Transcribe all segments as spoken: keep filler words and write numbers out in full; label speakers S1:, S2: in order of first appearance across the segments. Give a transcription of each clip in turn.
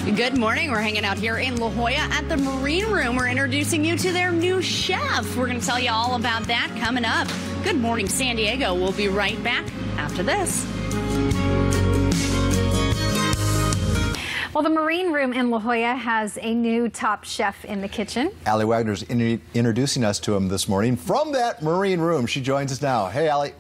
S1: Good morning. We're hanging out here in La Jolla at the Marine Room. We're introducing you to their new chef. We're going to tell you all about that coming up. Good morning, San Diego. We'll be right back after this.
S2: Well, the Marine Room in La Jolla has a new top chef in the kitchen.
S3: Allie Wagner's in introducing us to him this morning from that Marine Room. She joins us now. Hey, Allie.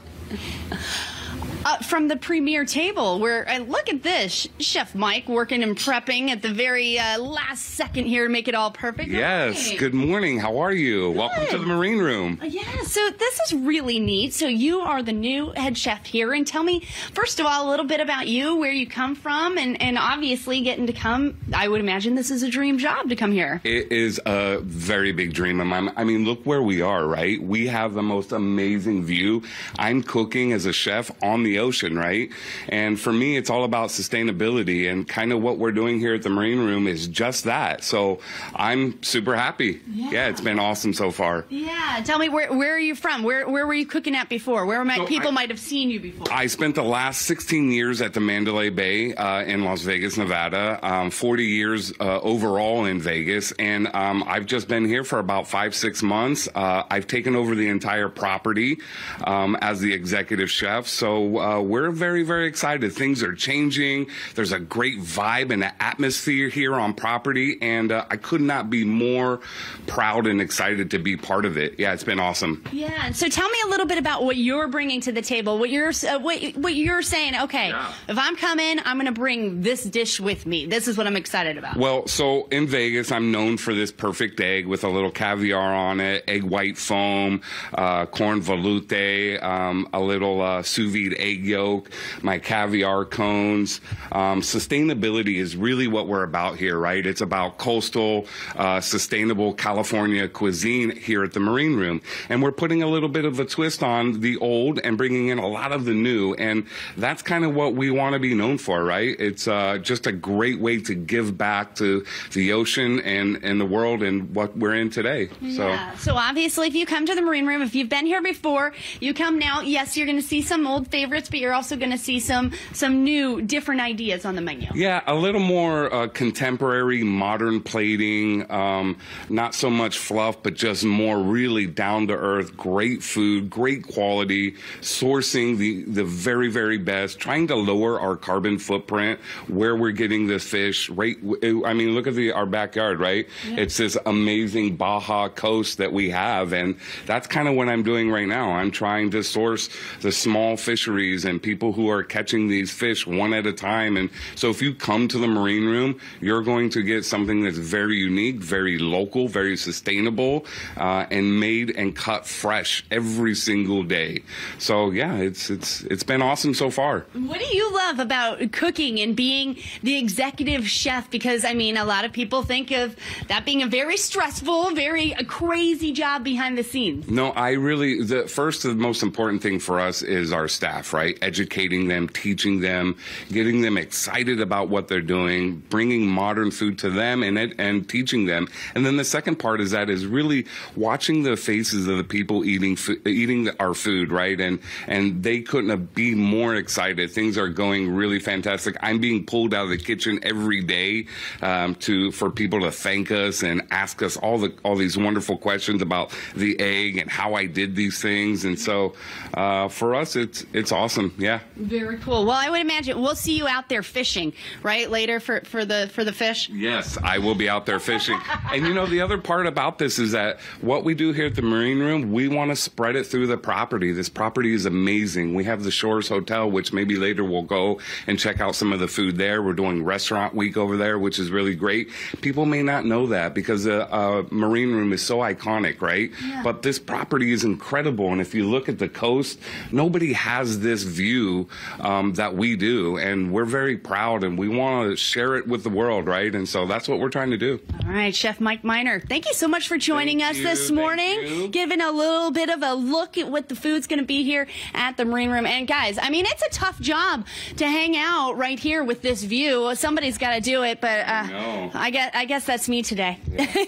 S1: Uh, from the premier table, where uh, look at this, Chef Mike working and prepping at the very uh, last second here to make it all perfect. Good
S4: yes,
S1: morning.
S4: Good morning. How are you?
S1: Good.
S4: Welcome to the Marine Room.
S1: Uh, yeah, so this is really neat. So you are the new head chef here, and tell me, first of all, a little bit about you, where you come from, and, and obviously getting to come, I would imagine this is a dream job to come here.
S4: It is a very big dream of mine. I mean, look where we are, right? We have the most amazing view. I'm cooking as a chef on the ocean, right? And for me, it's all about sustainability, and kind of what we're doing here at the Marine Room is just that. So I'm super happy. Yeah, yeah it's been awesome so far.
S1: Yeah. Tell me, where where are you from? Where where were you cooking at before? Where might,
S4: so
S1: people
S4: I,
S1: might have seen you before?
S4: I spent the last sixteen years at the Mandalay Bay uh, in Las Vegas, Nevada, um, forty years uh, overall in Vegas, and um, I've just been here for about five, six months. Uh, I've taken over the entire property um, as the executive chef, so uh, we're very, very excited. Things are changing. There's a great vibe and atmosphere here on property, and uh, I could not be more proud and excited to be part of it. Yeah, it's been awesome.
S1: Yeah, so tell me a little bit about what you're bringing to the table. What you're uh, what, what you're saying. Okay, yeah. If I'm coming, I'm going to bring this dish with me. This is what I'm excited about.
S4: Well, so in Vegas, I'm known for this perfect egg with a little caviar on it, egg white foam, uh, corn veloute, um, a little uh, sous vide egg yolk, my caviar cones. Um, sustainability is really what we're about here, right? It's about coastal, uh, sustainable California cuisine here at the Marine Room. And we're putting a little bit of a twist on the old and bringing in a lot of the new. And that's kind of what we want to be known for, right? It's uh, just a great way to give back to the ocean and, and the world and what we're in today. So.
S1: Yeah. So obviously, if you come to the Marine Room, if you've been here before, you come now, yes, you're going to see some old favorites, but you're also going to see some some new, different ideas on the menu.
S4: Yeah, a little more uh, contemporary, modern plating, um, not so much fluff, but just more really down-to-earth, great food, great quality, sourcing the, the very, very best, trying to lower our carbon footprint, where we're getting this fish. Right, I mean, look at the, our backyard, right? Yeah. It's this amazing Baja coast that we have, and that's kind of what I'm doing right now. I'm trying to source the small fisheries and people who are catching these fish one at a time. And so if you come to the Marine Room, you're going to get something that's very unique, very local, very sustainable, uh, and made and cut fresh every single day. So yeah, it's it's it's been awesome so far.
S1: What do you love about cooking and being the executive chef? Because I mean, a lot of people think of that being a very stressful, very crazy job behind the scenes.
S4: No, I really, the first, the most important thing for us is our staff, right? Educating them, teaching them, getting them excited about what they're doing, bringing modern food to them and and teaching them. And then the second part is that is really watching the faces of the people eating eating our food, right? And and they couldn't be more excited. Things are going really fantastic. I'm being pulled out of the kitchen every day um, to for people to thank us and ask us all the all these wonderful questions about the egg and how I did these things. And so uh, for us, it's it's awesome. Yeah.
S1: Very cool. Well, I would imagine we'll see you out there fishing, right, later for, for the for the fish?
S4: Yes, I will be out there fishing. And you know, the other part about this is that what we do here at the Marine Room, we want to spread it through the property. This property is amazing. We have the Shores Hotel, which maybe later we'll go and check out some of the food there. We're doing Restaurant Week over there, which is really great. People may not know that because the uh, Marine Room is so iconic, right? Yeah. But this property is incredible. And if you look at the coast, nobody has this view um, that we do. And we're very proud and we want to share it with the world, right? And so that's what we're trying to do.
S1: All right, Chef Mike Miner, thank you so much for joining
S4: thank
S1: us
S4: you,
S1: this morning, giving a little bit of a look at what the food's going to be here at the Marine Room. And guys, I mean, it's a tough job to hang out right here with this view. Somebody's got to do it, but uh,
S4: no.
S1: I guess I guess that's me today.
S4: Yeah.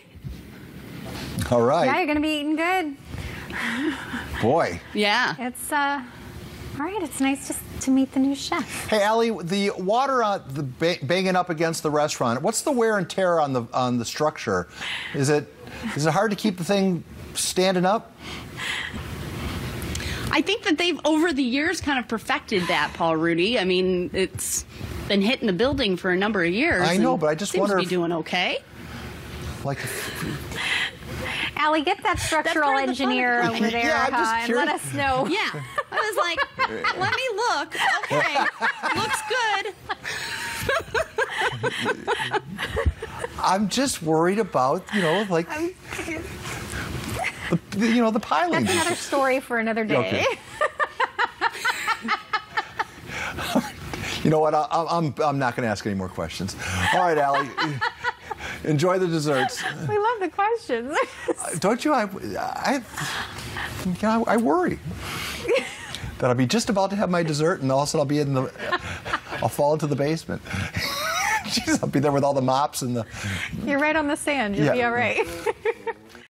S3: All right.
S2: Yeah, you're going to be eating good.
S3: Boy.
S1: Yeah.
S2: It's, uh, all right, it's nice just to meet the new chef.
S3: Hey, Allie, the water on the ba banging up against the restaurant. What's the wear and tear on the on the structure? Is it is it hard to keep the thing standing up?
S1: I think that they've, over the years, kind of perfected that, Paul Rudy. I mean, it's been hitting the building for a number of years.
S3: I know, but I just
S1: seems
S3: wonder
S1: to be
S3: if,
S1: doing okay.
S3: Like,
S2: Allie, get that structural
S1: part of the fun of
S2: engineer
S1: it.
S2: over there
S3: Yeah, I'm just
S2: uh, and
S3: curious.
S2: let us know.
S1: Yeah. I was like, let me look. Okay. Looks good.
S3: I'm just worried about, you know, like, the, you know, the piling.
S2: That's another story for another day.
S3: Okay. You know what? I, I'm I'm not going to ask any more questions. All right, Allie. Enjoy the desserts.
S2: We love the questions.
S3: Don't you? I, I, you know, I worry that I'll be just about to have my dessert, and all of a sudden I'll be in the, I'll fall into the basement. Jeez, I'll be there with all the mops and the.
S2: You're right on the sand. You'll
S3: Yeah.
S2: be all right.